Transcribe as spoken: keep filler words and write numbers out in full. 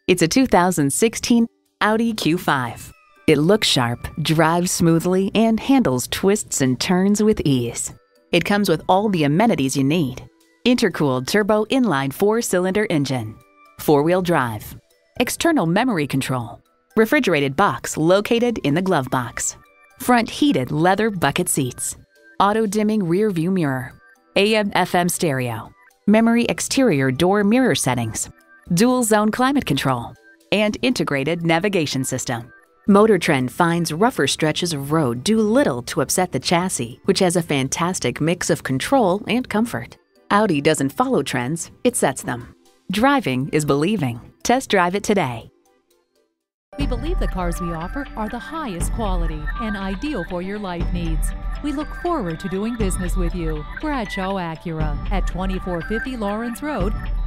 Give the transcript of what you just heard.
It's a two thousand sixteen Audi Q five. It looks sharp, drives smoothly, and handles twists and turns with ease. It comes with all the amenities you need. Intercooled turbo inline four-cylinder engine, four-wheel drive, external memory control, refrigerated box located in the glove box, front heated leather bucket seats, auto-dimming rear view mirror, A M F M stereo, memory exterior door mirror settings, dual zone climate control, and integrated navigation system. Motor Trend finds rougher stretches of road do little to upset the chassis, which has a fantastic mix of control and comfort. Audi doesn't follow trends, it sets them. Driving is believing. Test drive it today. We believe the cars we offer are the highest quality and ideal for your life needs. We look forward to doing business with you. Bradshaw Acura at twenty-four fifty Lawrence Road,